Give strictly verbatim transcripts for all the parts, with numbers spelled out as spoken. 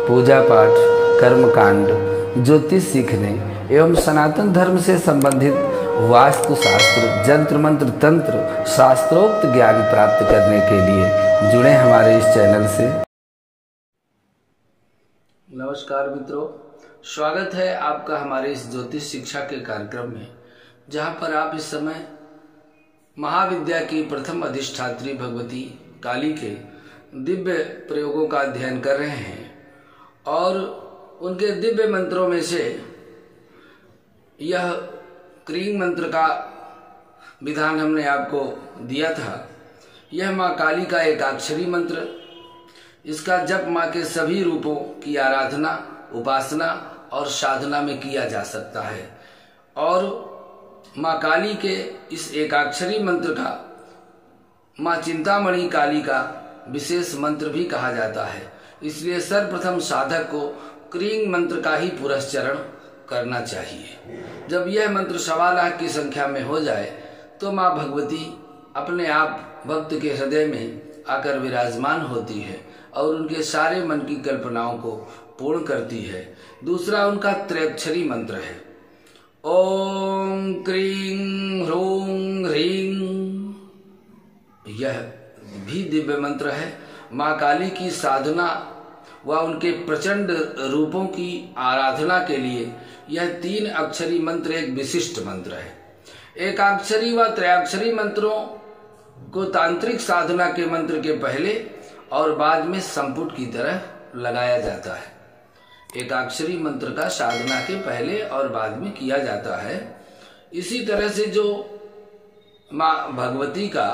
पूजा पाठ, कर्मकांड, ज्योतिष सीखने एवं सनातन धर्म से संबंधित वास्तुशास्त्र, जंत्र मंत्र, तंत्र, शास्त्रोक्त ज्ञान प्राप्त करने के लिए जुड़े हमारे इस चैनल से। नमस्कार मित्रों, स्वागत है आपका हमारे इस ज्योतिष शिक्षा के कार्यक्रम में, जहां पर आप इस समय महाविद्या की प्रथम अधिष्ठात्री भगवती काली के दिव्य प्रयोगों का अध्ययन कर रहे हैं और उनके दिव्य मंत्रों में से यह क्रीं मंत्र का विधान हमने आपको दिया था। यह माँ काली का एक अक्षरी मंत्र, इसका जप माँ के सभी रूपों की आराधना, उपासना और साधना में किया जा सकता है और माँ काली के इस एकाक्षरी मंत्र का माँ चिंतामणि काली का विशेष मंत्र भी कहा जाता है। इसलिए सर्वप्रथम साधक को क्रीं मंत्र का ही पुरस्चरण करना चाहिए। जब यह मंत्र सवा लाख की संख्या में हो जाए तो माँ भगवती अपने आप भक्त के हृदय में आकर विराजमान होती है और उनके सारे मन की कल्पनाओं को पूर्ण करती है। दूसरा उनका त्रयाक्षरी मंत्र है, ओम क्रीं ह्रूं ह्रीं। यह भी दिव्य मंत्र है। माँ काली की साधना व उनके प्रचंड रूपों की आराधना के लिए यह तीन अक्षरी मंत्र एक विशिष्ट मंत्र है। एकाक्षरी व त्रयाक्षरी मंत्रों को तांत्रिक साधना के मंत्र के पहले और बाद में संपुट की तरह लगाया जाता है। एकाक्षरी मंत्र का साधना के पहले और बाद में किया जाता है। इसी तरह से जो माँ भगवती का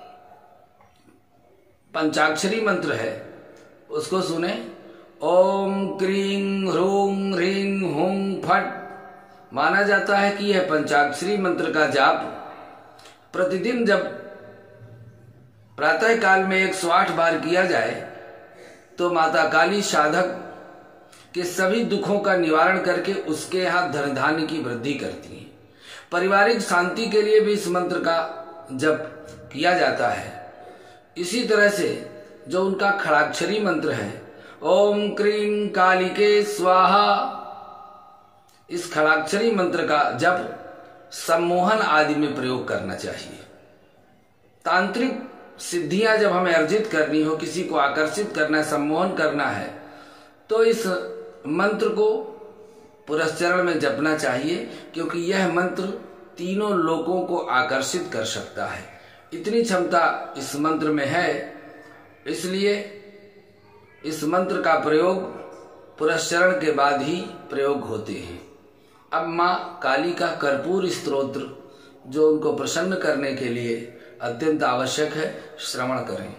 पंचाक्षरी मंत्र है उसको सुने, ओम क्रीं ह्रूं ह्रीं हुं फट। माना जाता है कि यह पंचाक्षरी मंत्र का जाप प्रतिदिन जब प्रातः काल में एक सौ आठ बार किया जाए तो माता काली साधक के सभी दुखों का निवारण करके उसके यहाँ धन धान्य की वृद्धि करती है। पारिवारिक शांति के लिए भी इस मंत्र का जप किया जाता है। इसी तरह से जो उनका खड़ाक्षरी मंत्र है, ओम क्रीं कालिके स्वाहा, इस खड़ाक्षरी मंत्र का जप सम्मोहन आदि में प्रयोग करना चाहिए। तांत्रिक सिद्धियां जब हमें अर्जित करनी हो, किसी को आकर्षित करना, सम्मोहन करना है, तो इस मंत्र को पुरस्चरण में जपना चाहिए, क्योंकि यह मंत्र तीनों लोकों को आकर्षित कर सकता है। इतनी क्षमता इस मंत्र में है, इसलिए इस मंत्र का प्रयोग पुरस्चरण के बाद ही प्रयोग होते हैं। अब माँ काली का कर्पूर स्तोत्र जो उनको प्रसन्न करने के लिए अत्यंत आवश्यक है, श्रवण करें।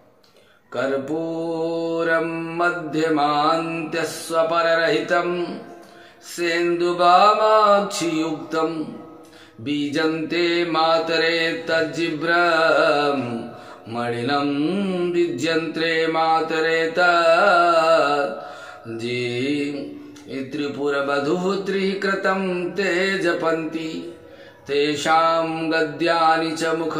कर्पूरम मध्यमान्त्य स्वपररहितम सेन्दुबामाक्षियुक्तम बीजन्ते मातरे तज्जिब्रम मणिनं विज्यन्त्रे मातरे तज्जी। त्रिपुरवधूः त्रिकृतं ते जपन्ति तेषां गद्यानि च मुख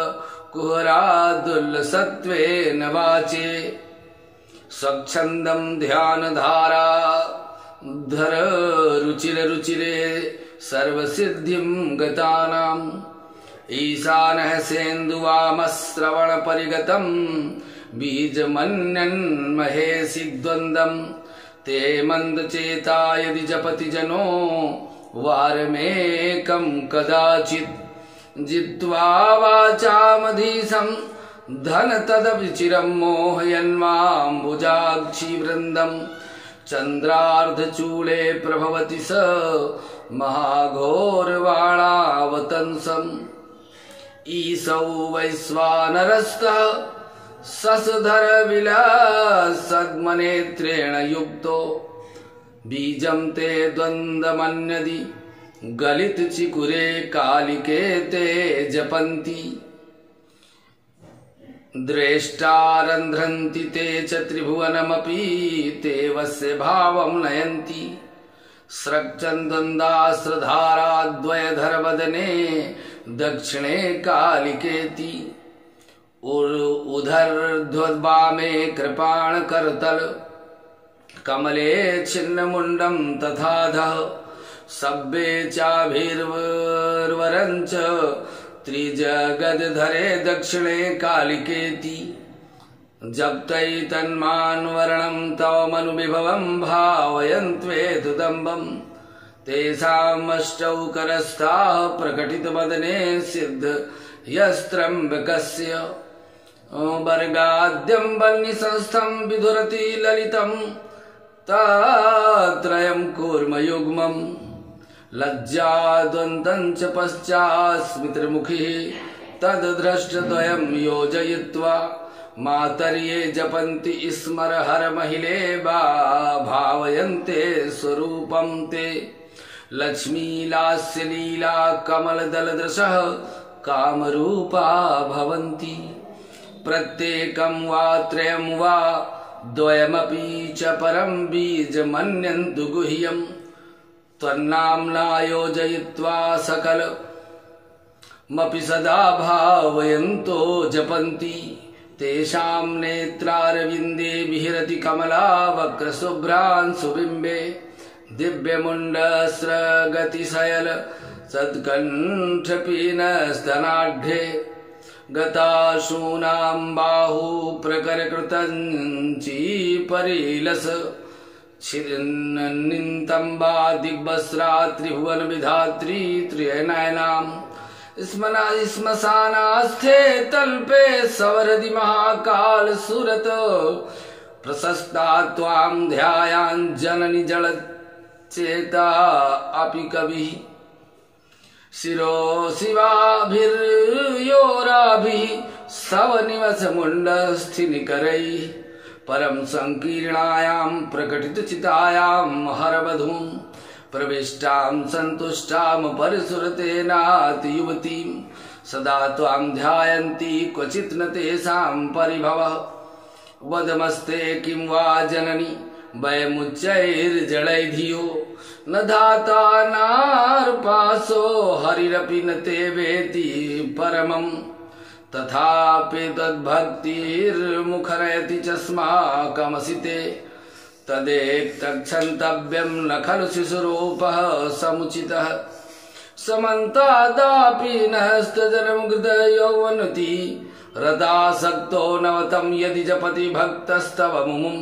कुहरादुल्लसत्वेन वाचे स्वच्छन्दं ध्यानधारा धर रुचिर रुचिरे सर्वसिद्धिं गतानाम् ईशानः सेन्दुवामश्रवण परिगतं बीजमन्यन्महेसि द्वन्द्वं ते मन्दचेता यदि जपति जनो वारमेकं कदाचित् जित्वा वाचामधीशं धन तदपि चिरं मोहयन्माम्बुजाक्षी वृन्दं चन्द्रार्धचूले प्रभवति स महाघोरवाणावतंसम् ईसौ वैश्वानरस्तः ससधर विलासद्मनेत्रेण युक्तो बीजं ते द्वन्द्वमन्यदि गलित चिकुरे कालिके ते जपन्ति द्रेष्टारन्ध्रन्ति ते च त्रिभुवनमपि ते वस्य भावं नयन्ति स्रक्चन्दन्दास्रधाराद्वयधरवदने दक्षिणे कालिकेति उधर्ध्ववामे कृपाण करतल कमले छिन्नमुण्डं तथाधः सब्बे चाभिर्वरञ्च त्रिजगद्धरे दक्षिणे कालिकेति जप्तै तन्मान्वरणं तव मनुविभवं भावयन्त्वेतुदम्बं तेषामष्टौ करस्थाः प्रकटितवदने सिद्ध यस्त्रम्बकस्य वर्गाद्यं वह्निसंस्थं विधुरति ललितं तत्रयं कूर्मयुग्मम् लज्जाद्वन्द्वं च पश्चात् स्मितमुखी तद्दृष्टद्वयं योजयित्वा मातर्ये जपन्ति स्मरहर महिले भावयन्ते स्वरूपं ते लक्ष्मीलास्य लीला कमलदलदृशः कामरूपा भवन्ति प्रत्येकं वा त्रयं वा द्वयमपि च परं बीजमन्यन्तु गुह्यम् त्वन्नाम्ना योजयित्वा सकलमपि सदा भावयन्तो जपन्ति तेषां नेत्रारविन्दे विहरति कमला वक्रशुभ्रांशुबिम्बे दिव्यमुण्डस्रगतिशयल सत्कण्ठपीनस्तनाढ्ये गताशूनां बाहु प्रकरकृतञ्चीपरिलस छिन्नितम्बा दिग्वस्त्रा त्रिभुवन विधात्री त्रिनयनाम् श्मशानास्थे तल्पे सवरदि महाकाल सुरत प्रशस्ता त्वां ध्यायान् जननि जलचेता अपि कविः शिरो शिवाभिर्योराभिः सवनिवसमुण्डस्थिनिकरैः परम संकीर्णायां प्रकटितचितायां हरवधूं प्रविष्टां संतुष्टां परिसुरतेनाति युवतीं सदा त्वां ध्यायन्ति क्वचित् न तेषां परिभवः वदमस्ते किं वा जननि वयमुच्चैर्जडैधियो न धाता नार्पासो हरिरपि न ते वेति परमम् तथापि तद्भक्तिर्मुखरयति चस्माकमसिते तदेतक्षन्तव्यं न खलु शिशुरूपः समुचितः समन्तादापि नस्तजनमुग्धयौवनति रदासक्तो नवतं यदि जपति भक्तस्तव मुमुम्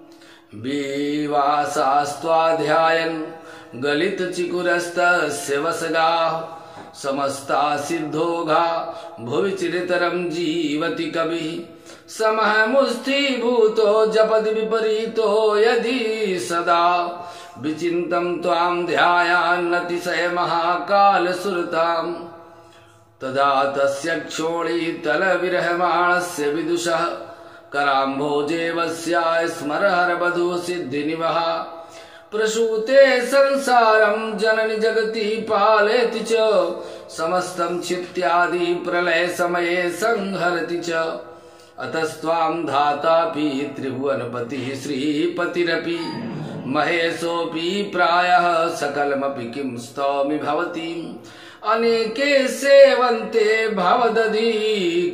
विवासास्त्वाध्यायन् गलितचिकुरस्तस्य वसगाः समस्ता सिद्धोघा भुवि चिरतरं जीवति कविः समः मुष्टिभूतो जपति विपरीतो यदि सदा विचिन्तं त्वां ध्यायान्नतिशय महाकाल सुरताम् तदा तस्य क्षोणीतलविरहमाणस्य विदुषः कराम्भोजेवस्या स्मरहरवधू सिद्धिनिवः प्रसूते संसारं जननि जगति पालयति च समस्तं क्षित्यादि प्रलय समये संहरति च अतस्त्वां धातापि त्रिभुवनपतिः श्रीपतिरपि महेशोऽपि प्रायः सकलमपि किं स्तौमि भवतीम् अनेके सेवन्ते भवदधिक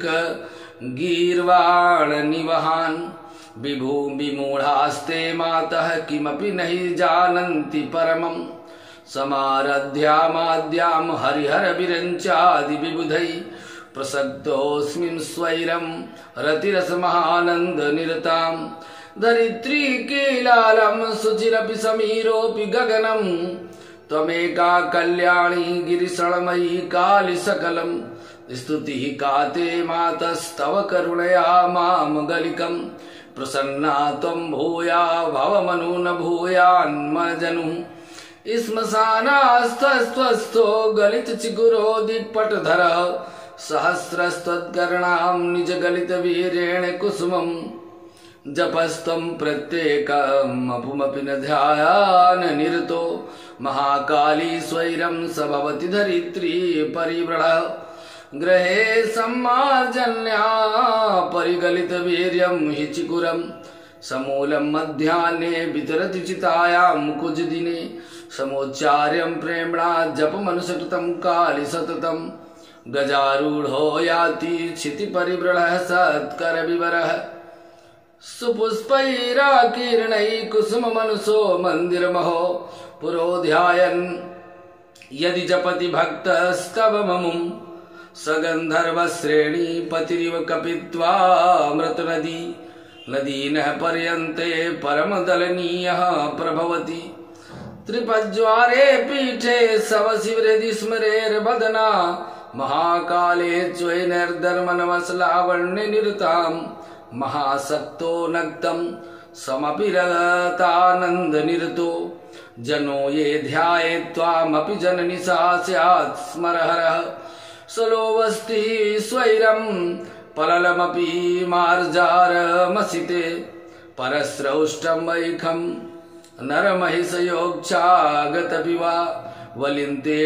गीर्वाणनिवहान् विभू विमूढास्ते मातः किमपि नहि जानन्ति परमम् समारध्यामाद्यां हरिहर विरञ्चादि विबुधै प्रसक्तोऽस्मिन् स्वैरं रतिरसमहानन्द निरताम् धरित्री कीलालं सुचिरपि समीरोऽपि गगनम् त्वमेका कल्याणी गिरिशणमयी काली सकलम् स्तुतिः का ते मातस्तव करुणया मां गलिकम् प्रसन्ना त्वं भूया भवमनु न भूयान्मजनुः श्मशानास्थस्थो गलितचिकुरो दिक्पटधरः सहस्रस्त्वत्कर्णां निजगलितवीर्येण कुसुमम् जपस्त्वं प्रत्येकमपुमपि न ध्यायान् निरतो महाकाली स्वैरं स भवति धरित्री परिव्रढः गृहे सम्मार्जन्या परिगलितवीर्यं हि चिकुरं समूलं मध्याह्ने वितरति चितायां कुजदिने समोच्चार्यं प्रेम्णा जपमनुसकृतं काली सततं गजारूढो याति क्षितिपरिव्रढः सत्करविवरः सुपुष्पैराकीर्णैः कुसुममनुषो मन्दिरमहो पुरोध्यायन् यदि जपति भक्तस्तव ममुं सगन्धर्वश्रेणी पतिरिव कपित्वा मृतनदी नदीनः पर्यन्ते परमदलनीयः प्रभवति त्रिपज्वारे पीठे सवशिवहृदि स्मरेर्वदना महाकाले च्वैनर्धर्मनवसलावण्यनिरताम् महासक्तो नक्तं समपि रतानन्दनिरतो जनो ये ध्यायेत्त्वामपि जननि सा स्यात् स्मरहरः सलोवस्ति स्वैरं पललमपि मार्जारमसिते परस्रौष्टं वैखं नरमहिषयोक्षागतपि वा वलिन्ते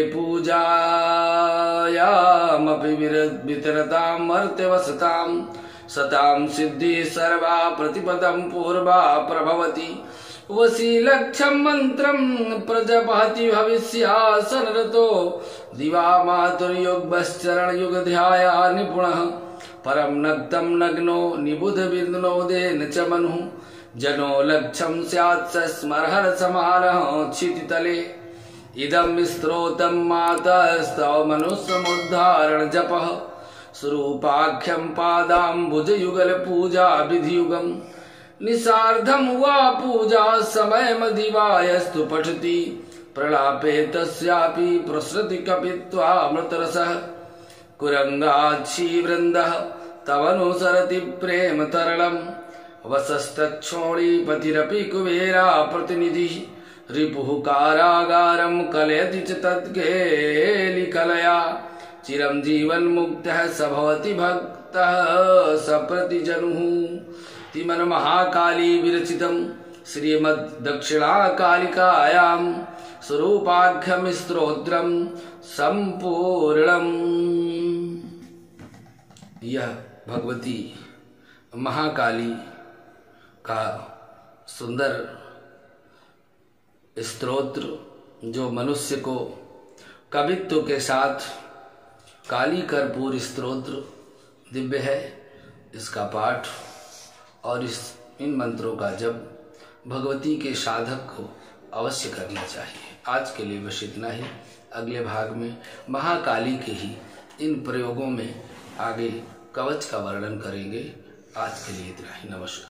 पूजायामपि वितरतां मर्त्यवसतां सतां सिद्धि सर्वा प्रतिपदं पूर्वा प्रभवति वशीलक्षं मंत्रं प्रजपति भविष्यासनरतो दिवा मातुर्युग्मश्चरण युग ध्याया निपुणः परम नक्तं नग्नो निबुध विनोदेन च मनुः जनो लक्ष्यं स्यात् स्मरहर समानः क्षितितले इदं स्तोत्रं मातस्तव मनुसमुद्धारण जपः स्वरूपाख्यं पादाम्बुजयुगल पूजा विधियुगम् निसार्धं वा पूजा समयमदिवायस्तु पठति प्रलापे तस्यापि प्रसृति कपित्वा मृतरसः कुरंगाक्षीवृन्दः तवनुसरति प्रेम तरलम् वसस्तक्षोणीपतिरपि कुबेरा प्रतिनिधिः रिपुः कारागारं कलयति च तत्केलिकलया चिरं जीवन्मुक्तः स भवति भक्तः सप्रतिजनुः तिमन महाकाली विरचितं श्रीमद् दक्षिणाकालिकायां स्वरूपाख्यं स्तोत्रं संपूर्णम्। यह भगवती महाकाली का सुंदर स्तोत्र जो मनुष्य को कवित्व के साथ काली कर्पूर स्तोत्र दिव्य है। इसका पाठ और इस इन मंत्रों का जप भगवती के साधक को अवश्य करना चाहिए। आज के लिए बस इतना ही। अगले भाग में महाकाली के ही इन प्रयोगों में आगे कवच का वर्णन करेंगे। आज के लिए इतना ही। नमस्कार।